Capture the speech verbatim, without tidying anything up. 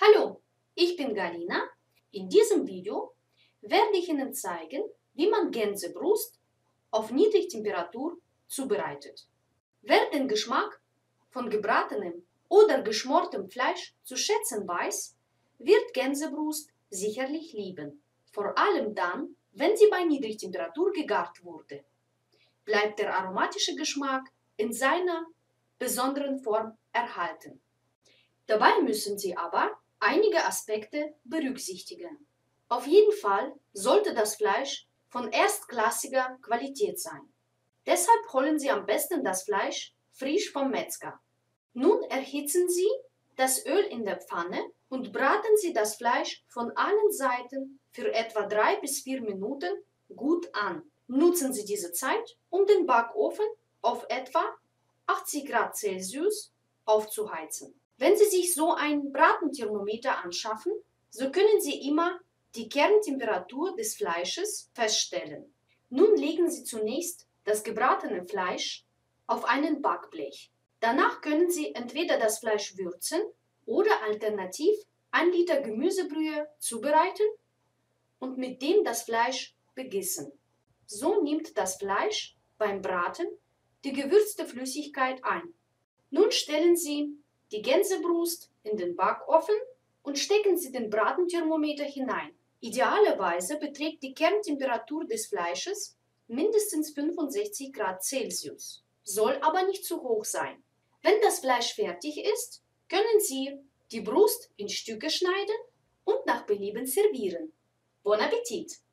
Hallo, ich bin Galina. In diesem Video werde ich Ihnen zeigen, wie man Gänsebrust auf Niedrigtemperatur zubereitet. Wer den Geschmack von gebratenem oder geschmortem Fleisch zu schätzen weiß, wird Gänsebrust sicherlich lieben. Vor allem dann, wenn sie bei Niedrigtemperatur gegart wurde. Bleibt der aromatische Geschmack in seiner besonderen Form erhalten. Dabei müssen Sie aber einige Aspekte berücksichtigen. Auf jeden Fall sollte das Fleisch von erstklassiger Qualität sein. Deshalb holen Sie am besten das Fleisch frisch vom Metzger. Nun erhitzen Sie das Öl in der Pfanne und braten Sie das Fleisch von allen Seiten für etwa drei bis vier Minuten gut an. Nutzen Sie diese Zeit, um den Backofen auf etwa achtzig Grad Celsius aufzuheizen. Wenn Sie sich so ein Bratenthermometer anschaffen, so können Sie immer die Kerntemperatur des Fleisches feststellen. Nun legen Sie zunächst das gebratene Fleisch auf einen Backblech. Danach können Sie entweder das Fleisch würzen oder alternativ ein Liter Gemüsebrühe zubereiten und mit dem das Fleisch begießen. So nimmt das Fleisch beim Braten die gewürzte Flüssigkeit ein. Nun stellen Sie die Gänsebrust in den Backofen und stecken Sie den Bratenthermometer hinein. Idealerweise beträgt die Kerntemperatur des Fleisches mindestens fünfundsechzig Grad Celsius, soll aber nicht zu hoch sein. Wenn das Fleisch fertig ist, können Sie die Brust in Stücke schneiden und nach Belieben servieren. Bon Appetit!